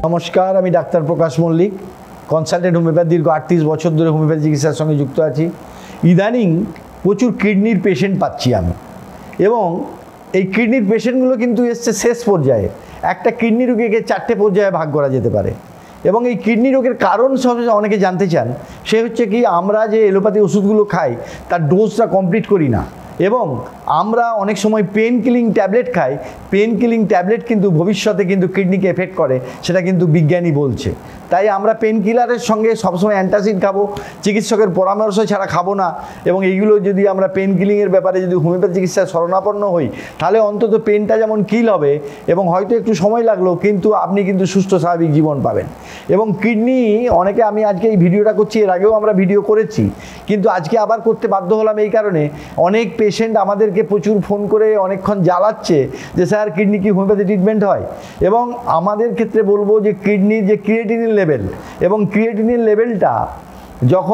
नमस्कार, আমি doctor Prakash Mallick, consultant homeopath. দীর্ঘ 38 বছর ধরে হোমিওপ্যাথি চিকিৎসার সঙ্গে যুক্ত আছি। ইদানিং প্রচুর কিডনির পেশেন্ট পাচ্ছি আমি, এবং এই কিডনির পেশেন্টগুলো কিন্তু এসছে শেষ পর্যায়ে। একটা কিডনি রোগীকে 4টে পর্যায়ে ভাগ করা যেতে পারে, এবং এই কিডনি রোগের কারণ সবচেয়ে অনেকে জানতে চান। সে হচ্ছে কি, আমরা যে এলোপ্যাথি ওষুধগুলো খাই তার ডোজটা কমপ্লিট করি না, এবং আমরা অনেক সময় পেন কিলিং ট্যাবলেট খাই। পেন কিলিং ট্যাবলেট কিন্তু ভবিষ্যতে কিন্তু কিডনিকে এফেক্ট করে, সেটা কিন্তু বিজ্ঞানী বলছে। তাই আমরা পেন কিলারের সঙ্গে সবসময় অ্যান্টাসিড খাবো, চিকিৎসকের পরামর্শ ছাড়া খাবো না। এবং এইগুলো যদি আমরা পেন কিলিংয়ের ব্যাপারে যদি হোমিওপ্যাথি চিকিৎসায় শরণাপন্ন হই, তাহলে অন্তত পেনটা যেমন কিল হবে, এবং হয়তো একটু সময় লাগলো, কিন্তু আপনি কিন্তু সুস্থ স্বাভাবিক জীবন পাবেন। এবং কিডনি অনেকে, আমি আজকে এই ভিডিওটা করছি, এর আগেও আমরা ভিডিও করেছি, কিন্তু আজকে আবার করতে বাধ্য হলাম এই কারণে, অনেক পেশেন্ট আমাদেরকে প্রচুর ফোন করে অনেকক্ষণ জ্বালাচ্ছে যে স্যার কিডনি কি হোমিওপ্যাথি ট্রিটমেন্ট হয়। এবং আমাদের ক্ষেত্রে বলবো যে কিডনির যে ক্রিয়েটিনিন লেভেল, এবং ক্রিয়েটিনিন লেভেলটা যখন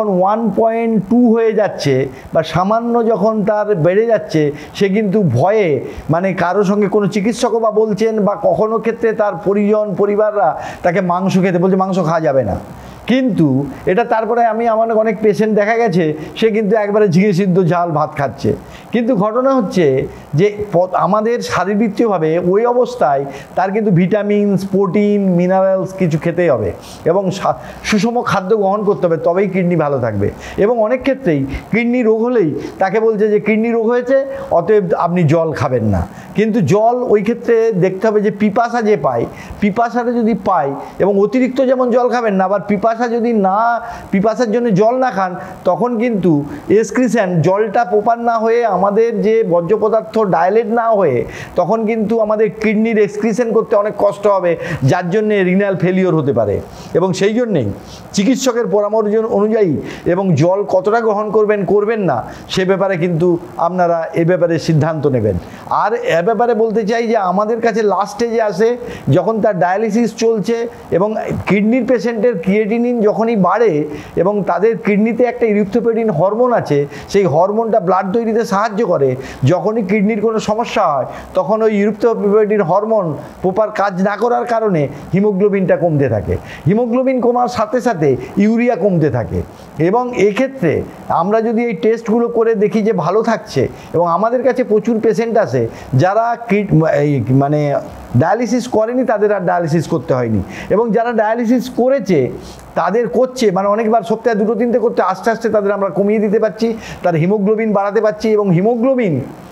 1.2 হয়ে যাচ্ছে বা সামান্য যখন তার বেড়ে যাচ্ছে, সে কিন্তু ভয়ে, মানে কারোর সঙ্গে কোনো চিকিৎসকও বা বলছেন, বা কখনো ক্ষেত্রে তার পরিবাররা তাকে মাংস খেতে বলছে, মাংস খাওয়া যাবে না। কিন্তু এটা তারপরে আমার অনেক পেশেন্ট দেখা গেছে সে কিন্তু একবারে ঝিঙে সিদ্ধ ঝাল ভাত খাচ্ছে। কিন্তু ঘটনা হচ্ছে যে আমাদের শারীরবৃত্তীয়ভাবে ওই অবস্থায় তার কিন্তু ভিটামিনস, প্রোটিন, মিনারেলস কিছু খেতেই হবে, এবং সুষম খাদ্য গ্রহণ করতে হবে, তবেই কিডনি ভালো থাকবে। এবং অনেক ক্ষেত্রেই কিডনি রোগ হলেই তাকে বলছে যে কিডনি রোগ হয়েছে, অতএব আপনি জল খাবেন না। কিন্তু জল ওই ক্ষেত্রে দেখতে হবে যে পিপাসা যে পায়, পিপাসাটা যদি পায়, এবং অতিরিক্ত যেমন জল খাবেন না, আবার যদি না, পিপাসার জন্য জল না খান, তখন কিন্তু এক্সক্রিশন, জলটা প্রপার না হয়ে, আমাদের যে বর্জ্য পদার্থ ডাইলেট না হয়ে, তখন কিন্তু আমাদের কিডনির এক্সক্রিশন করতে অনেক কষ্ট হবে, যার জন্যে রিনাল ফেলিওর হতে পারে। এবং সেই জন্যেই চিকিৎসকের পরামর্শ অনুযায়ী এবং জল কতটা গ্রহণ করবেন না, সে ব্যাপারে কিন্তু আপনারা এ ব্যাপারে সিদ্ধান্ত নেবেন। আর এ ব্যাপারে বলতে চাই যে আমাদের কাছে লাস্ট স্টেজে আসে যখন তার ডায়ালিসিস চলছে, এবং কিডনির পেশেন্টের ক্রিয়েটিনিন যখনই বাড়ে, এবং তাদের কিডনিতে একটা ইরিথ্রোপয়েটিন হরমোন আছে, সেই হরমোনটা ব্লাড তৈরিতে সাহায্য করে। যখনই কিডনির কোনো সমস্যা হয়, তখন ওই ইরিথ্রোপয়েটিন হরমোন প্রপার কাজ না করার কারণে হিমোগ্লোবিনটা কমতে থাকে। হিমোগ্লোবিন কমার সাথে সাথে ইউরিয়া কমতে থাকে। এবং এক্ষেত্রে আমরা যদি এই টেস্টগুলো করে দেখি যে ভালো থাকছে, এবং আমাদের কাছে প্রচুর পেশেন্ট আছে যারা মানে ডায়ালিসিস করেনি, তাদের আর ডায়ালিসিস করতে হয়নি, এবং যারা ডায়ালিসিস করেছে তাদের করছে, মানে অনেকবার সপ্তাহে 2-3টে করতে, আস্তে আস্তে তাদের আমরা কমিয়ে দিতে পারছি, তার হিমোগ্লোবিন বাড়াতে পারছি। এবং হিমোগ্লোবিন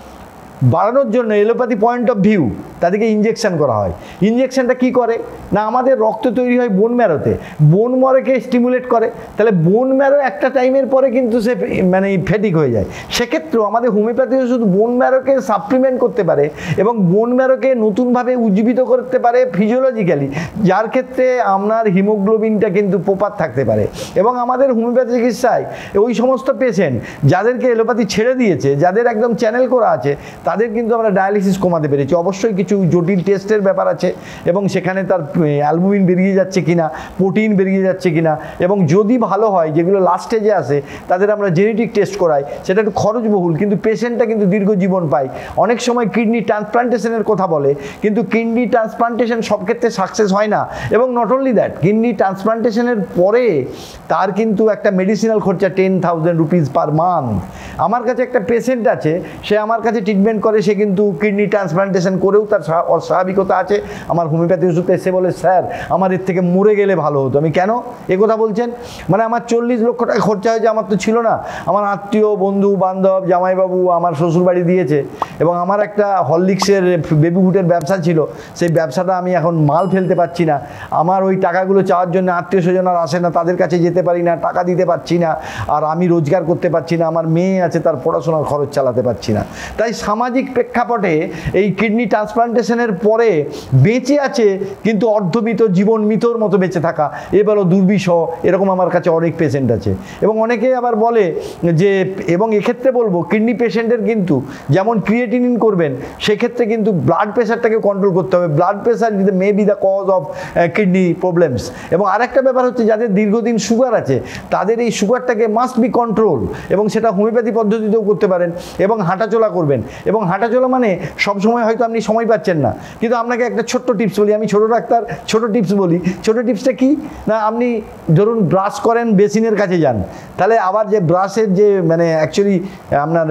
বাড়ানোর জন্য এলোপ্যাথি পয়েন্ট অফ ভিউ তাদেরকে ইঞ্জেকশন করা হয়। ইঞ্জেকশনটা কি করে না, আমাদের রক্ত তৈরি হয় বোন ম্যারোতে, বোন ম্যারোকে স্টিমুলেট করে। তাহলে বোন ম্যারো একটা টাইমের পরে কিন্তু সে মানে ফেটিক হয়ে যায়। সেক্ষেত্রেও আমাদের হোমিওপ্যাথি ওষুধ বোন ম্যারোকে সাপ্লিমেন্ট করতে পারে, এবং বোন ম্যারোকে নতুনভাবে উজ্জীবিত করতে পারে ফিজিওলজিক্যালি, যার ক্ষেত্রে আপনার হিমোগ্লোবিনটা কিন্তু প্রপার থাকতে পারে। এবং আমাদের হোমিওপ্যাথি চিকিৎসায় ওই সমস্ত পেশেন্ট যাদেরকে এলোপ্যাথি ছেড়ে দিয়েছে, যাদের একদম চ্যানেল করা আছে, তাদের কিন্তু আমরা ডায়ালিসিস কমাতে পেরেছি। অবশ্যই কিছু জটিল টেস্টের ব্যাপার আছে, এবং সেখানে তার অ্যালবুমিন বেরিয়ে যাচ্ছে কিনা, প্রোটিন বেরিয়ে যাচ্ছে কিনা, এবং যদি ভালো হয়, যেগুলো লাস্ট স্টেজে আসে, তাদের আমরা জেনেটিক টেস্ট করাই। সেটা একটু খরচবহুল, কিন্তু পেশেন্টটা কিন্তু দীর্ঘ জীবন পায়। অনেক সময় কিডনি ট্রান্সপ্লান্টেশনের কথা বলে, কিন্তু কিডনি ট্রান্সপ্লান্টেশন সব ক্ষেত্রে সাকসেস হয় না। এবং নট অনলি দ্যাট, কিডনি ট্রান্সপ্লান্টেশনের পরে তার কিন্তু একটা মেডিসিনাল খরচা 10,000 রুপিস পার মান্থ। আমার কাছে একটা পেশেন্ট আছে, সে আমার কাছে ট্রিটমেন্ট করে, সে কিন্তু কিডনি ট্রান্সপ্লান্টেশন করেও তার অস্বাভাবিকতা আছে। আমার হোমিওপ্যাথি ওষুধ এসে বলে, স্যার আমার এর থেকে মরে গেলে ভালো হতো। আমি, কেন এ কথা বলছেন? মানে আমার 40 লক্ষ টাকা খরচা হয়েছে, আমার তো ছিল না। আমার আত্মীয়, বন্ধু বান্ধব, জামাইবাবু আমার শ্বশুরবাড়ি দিয়েছে, এবং আমার একটা হরলিক্সের বেবি ফুডের ব্যবসা ছিল, সেই ব্যবসাটা আমি এখন মাল ফেলতে পারছি না। আমার ওই টাকাগুলো চাওয়ার জন্য আত্মীয় স্বজন আর আসে না, তাদের কাছে যেতে পারি না, টাকা দিতে পারছি না, আর আমি রোজগার করতে পারছি না, আমার মেয়ে আছে, তার পড়াশোনার খরচ চালাতে পারছি না। তাই সামাজিক প্রেক্ষাপটে এই কিডনি ট্রান্সপ্লান্টেশনের পরে বেঁচে আছে, কিন্তু অর্ধমৃত, জীবন মৃতর মতো বেঁচে থাকা, এ বলো দুর্বিষহ, এরকম আমার কাছে অনেক পেশেন্ট আছে। এবং অনেকে আবার বলে যে, এবং এক্ষেত্রে বলবো কিডনি পেশেন্টের কিন্তু যেমন ক্রিয়েটিনিন করবেন, সেক্ষেত্রে কিন্তু ব্লাড প্রেশারটাকে কন্ট্রোল করতে হবে। Blood pressure may be the cause of kidney problems. এবং আরেকটা ব্যাপার হচ্ছে, যাদের দীর্ঘদিন সুগার আছে, তাদের এই সুগারটাকে মাস্ট বি কন্ট্রোল, এবং সেটা হোমিওপ্যাথি পদ্ধতিতেও করতে পারেন, এবং হাঁটাচলা করবেন। এবং এবং হাঁটাচলা মানে সবসময় হয়তো আপনি সময় পাচ্ছেন না, কিন্তু আপনাকে একটা ছোট্ট টিপস বলি, আমি ছোট ডাক্তার, ছোট টিপস বলি। ছোট টিপসটা কি না, আপনি ধরুন ব্রাশ করেন, বেসিনের কাছে যান, তাহলে আবার যে ব্রাশের যে মানে অ্যাকচুয়ালি আপনার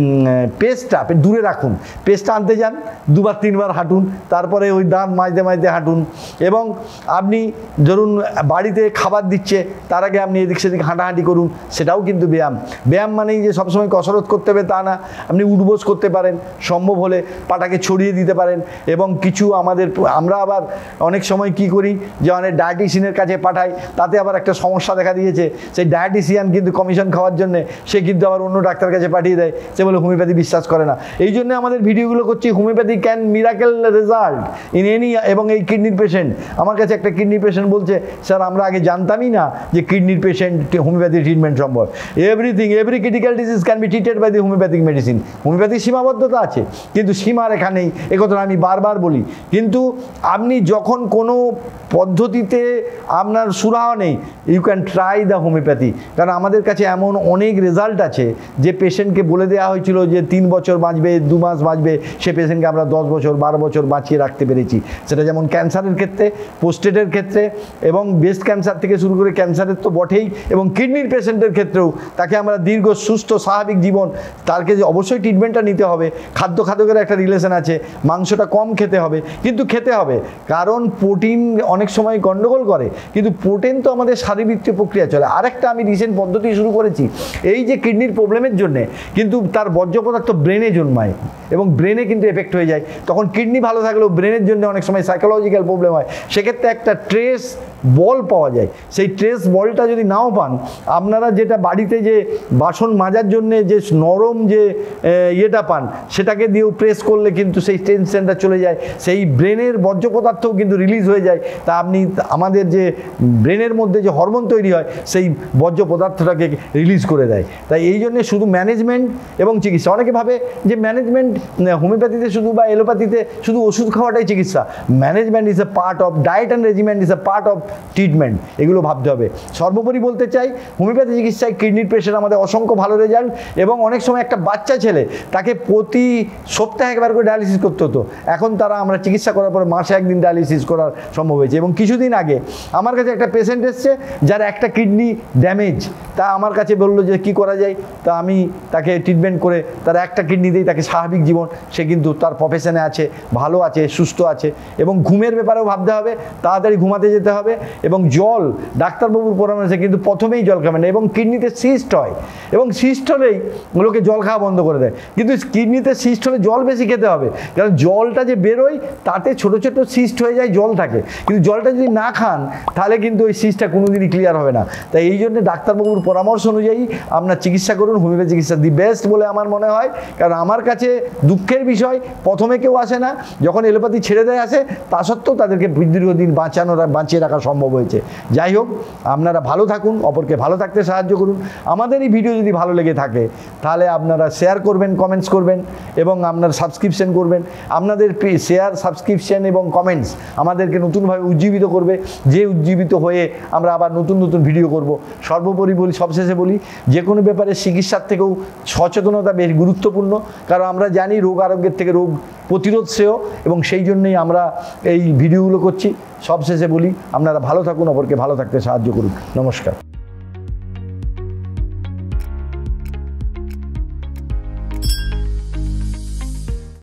পেস্টটা দূরে রাখুন, পেস্টটা আনতে যান, 2-3 বার হাঁটুন, তারপরে ওই দাঁত মাজতে মাজতে হাঁটুন। এবং আপনি ধরুন বাড়িতে খাবার দিচ্ছে, তার আগে আপনি এদিক সেদিক হাঁটাহাঁটি করুন, সেটাও কিন্তু ব্যায়াম। ব্যায়াম মানেই যে সবসময় কসরত করতে হবে তা না, আপনি উঠবোস করতে পারেন, সম্ভব হলে পাটাকে ছড়িয়ে দিতে পারেন। এবং কিছু আমরা আবার অনেক সময় কি করি যে অনেক ডায়েটিশিয়ানের কাছে পাঠাই, তাতে আবার একটা সমস্যা দেখা দিয়েছে, সেই ডায়েটিশিয়ান কিন্তু কমিশন খাওয়ার জন্য সে কিন্তু আবার অন্য ডাক্তার কাছে পাঠিয়ে দেয়, সে বলে হোমিওপ্যাথি বিশ্বাস করে না। এই জন্য আমাদের ভিডিওগুলো করছি, homeopathy can miracle result in any. এবং এই কিডনির পেশেন্ট, আমার কাছে একটা কিডনির পেশেন্ট বলছে, স্যার আমরা আগে জানতামই না যে কিডনির পেশেন্ট হোমিওপ্যাথি ট্রিটমেন্ট সম্ভব। Every critical disease can be treated by the homeopathic medicine. Homeopathic সীমাবদ্ধতা আছে, কিন্তু সীমারেখা নেই, এ কথাটা আমি বারবার বলি। কিন্তু আপনি যখন কোনো পদ্ধতিতে আপনার সুরাহা নেই, you can try the homeopathy. কারণ আমাদের কাছে এমন অনেক রেজাল্ট আছে যে পেশেন্টকে বলে দেওয়া হয়েছিল যে 3 বছর বাঁচবে, 2 মাস বাঁচবে, সে পেশেন্টকে আমরা 10 বছর 12 বছর বাঁচিয়ে রাখতে পেরেছি। সেটা যেমন ক্যান্সারের ক্ষেত্রে, প্রোস্টেটের ক্ষেত্রে, এবং ব্রেস্ট ক্যান্সার থেকে শুরু করে ক্যান্সারের তো বটেই, এবং কিডনির পেশেন্টের ক্ষেত্রেও তাকে আমরা দীর্ঘ সুস্থ স্বাভাবিক জীবন, তাকে যে অবশ্যই ট্রিটমেন্টটা নিতে হবে। খাদ্যের একটা রিলেশন আছে, মাংসটা কম খেতে হবে, কিন্তু খেতে হবে, কারণ প্রোটিন অনেক সময় গন্ডগোল করে, কিন্তু প্রোটিন তো আমাদের শারীরবৃত্তীয় প্রক্রিয়া চলে। আরেকটা আমি রিসেন্ট পদ্ধতি শুরু করেছি, এই যে কিডনির প্রবলেমের জন্যে কিন্তু তার বর্জ্য পদার্থ ব্রেনে জন্মায় এবং ব্রেনে কিন্তু এফেক্ট হয়ে যায়, তখন কিডনি ভালো থাকলেও ব্রেনের জন্য অনেক সময় সাইকোলজিক্যাল প্রবলেম হয়। সেক্ষেত্রে একটা ট্রেস বল পাওয়া যায়, সেই ট্রেস বলটা যদি নাও পান, আপনারা যেটা বাড়িতে যে বাসন মাজার জন্যে যে নরম যে ইয়েটা পান, সেটাকে দিয়েও প্রেস করলে কিন্তু সেই টেনশনটা চলে যায়, সেই ব্রেনের বর্জ্য পদার্থও কিন্তু রিলিজ হয়ে যায়। তা আপনি আমাদের যে ব্রেনের মধ্যে যে হরমোন তৈরি হয়, সেই বর্জ্য পদার্থটাকে রিলিজ করে দেয়। তাই এই জন্যে শুধু ম্যানেজমেন্ট এবং চিকিৎসা, অনেকে ভাবে যে ম্যানেজমেন্ট হোমিওপ্যাথিতে শুধু বা এলোপ্যাথিতে শুধু ওষুধ খাওয়াটাই চিকিৎসা। Management is a part of diet and regimen, is a part of treatment, এগুলো ভাবতে হবে। সর্বোপরি বলতে চাই, হোমিওপ্যাথি চিকিৎসায় কিডনির পেশেন্ট আমাদের অসংখ্য ভালো রেজাল্ট। এবং অনেক সময় একটা বাচ্চা ছেলে, তাকে প্রতি সপ্তাহে একবার করে ডায়ালিসিস করতে হতো, এখন তারা আমরা চিকিৎসা করার পরে মাসে 1 দিন ডায়ালিসিস করার সম্ভব হয়েছে। এবং কিছুদিন আগে আমার কাছে একটা পেশেন্ট এসছে যার একটা কিডনি ড্যামেজ, তা আমার কাছে বললো যে কি করা যায়, তা আমি তাকে ট্রিটমেন্ট করে তার একটা কিডনি দিয়েই তাকে স্বাভাবিক জীবন, সে কিন্তু তার প্রফেশনে আছে, ভালো আছে, সুস্থ আছে। এবং ঘুমের ব্যাপারেও ভাবতে হবে, তাড়াতাড়ি ঘুমাতে যেতে হবে। এবং জল, ডাক্তারবাবুর পরামর্শে কিন্তু প্রথমেই জল খাবেন না। এবং কিডনিতে সিস্ট হয়, এবং সিস্ট হলেই লোকে জল খাওয়া বন্ধ করে দেয়, কিন্তু কিডনিতে সিস্ট হলে জল বেশি খেতে হবে, কারণ জলটা যে বেরোয় তাতে ছোট ছোট সিস্ট হয়ে যায়, জল থাকে, কিন্তু জলটা যদি না খান তাহলে কিন্তু ওই সিস্টটা কোনোদিনই ক্লিয়ার হবে না। তাই এই জন্য ডাক্তারবাবুর পরামর্শ অনুযায়ী আপনার চিকিৎসা করুন। হোমিওপ্যাথি চিকিৎসা দি বেস্ট বলে আমার মনে হয়, কারণ আমার কাছে দুঃখের বিষয়, প্রথমে কেউ আসে না, যখন এলোপ্যাথি ছেড়ে দেয় আসে, তা সত্ত্বেও তাদেরকে দীর্ঘদিন বাঁচিয়ে রাখা সম্ভব হয়েছে। যাই হোক, আপনারা ভালো থাকুন, অপরকে ভালো থাকতে সাহায্য করুন। আমাদের এই ভিডিও যদি ভালো লেগে থাকে তাহলে আপনারা শেয়ার করবেন, কমেন্টস করবেন এবং আপনারা সাবস্ক্রিপশন করবেন। আপনাদের শেয়ার, সাবস্ক্রিপশন এবং কমেন্টস আমাদেরকে নতুনভাবে উজ্জীবিত করবে, যে উজ্জীবিত হয়ে আমরা আবার নতুন নতুন ভিডিও করব। সর্বোপরি বলি, সবশেষে বলি, যে কোনো ব্যাপারে চিকিৎসার থেকেও সচেতনতা বেশ গুরুত্বপূর্ণ, কারণ আমরা জানি রোগ আরোগ্যের থেকে রোগ প্রতিরোধ শ্রেয়, এবং সেই জন্যই আমরা এই ভিডিওগুলো করছি। সবশেষে বলি, আপনারা ভালো থাকুন, অপরকে ভালো থাকতে সাহায্য করুন। নমস্কার।